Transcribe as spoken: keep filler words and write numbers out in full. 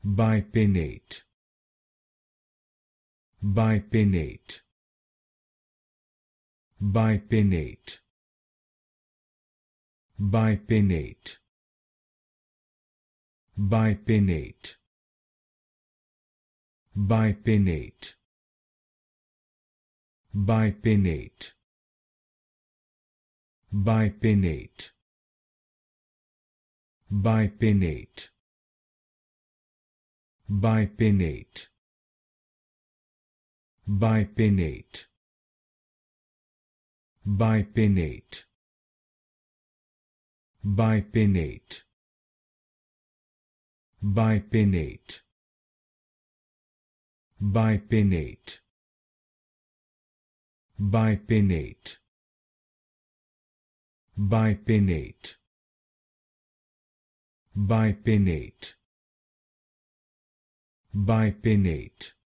Bipinnate. Bipinnate. Bipinnate. Bipinnate. Bipinnate. Bipinnate. Bipinnate. Bipinnate. Bipinnate. Bipinnate. Bipinnate. Bipinnate. Bipinnate. Bipinnate. Bipinnate. Bipinnate. Bipinnate. Bipinnate. Bipinnate.